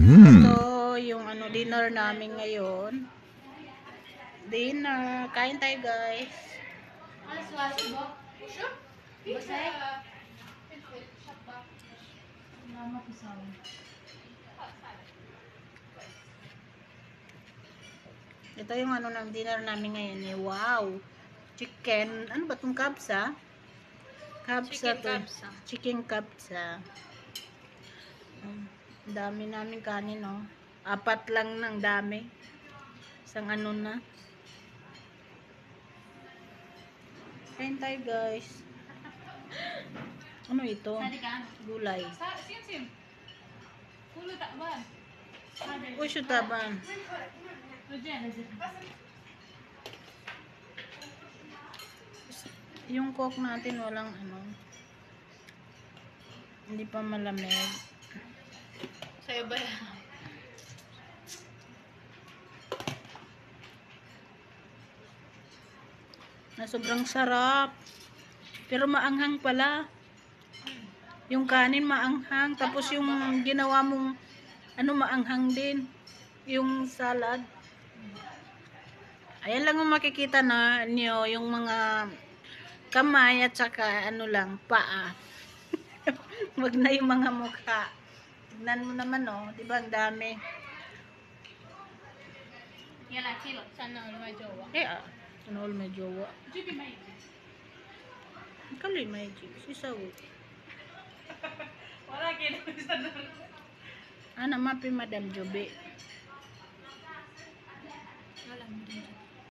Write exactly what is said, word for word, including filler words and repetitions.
Ito yung ano dinner namin ngayon. Dinner. Kain tayo guys. Ito yung ano ng dinner namin ngayon eh. Wow! Chicken. Ano ba itong kabsa? Kabsa Chicken to. kabsa. Chicken kabsa. Um, dami namin kanin oh. Apat lang ng dami. Isang ano na. Kain tayo guys. Ano ito? Gulay. Sim-sim. Kulo takban. Uy, taban. Yung coke natin walang ano. Hindi pa malamig. Sa'yo ba yan? Na sobrang sarap. Pero maanghang pala. Yung kanin maanghang. Tapos yung ginawa mong ano maanghang din. Yung salad. Ayan lang yung makikita na niyo. Yung mga kamay at saka ano lang, paa. Wag na yung mga mukha. Tignan mo naman oh. Diba ang dami. Yala, kilo. Sana all may jowa. Eh ah. Ano all may jowa. Jibi may. Kali may jig. Sisawi. Wala kilo sa Ana mapi Madam Jobe. Wala mo din.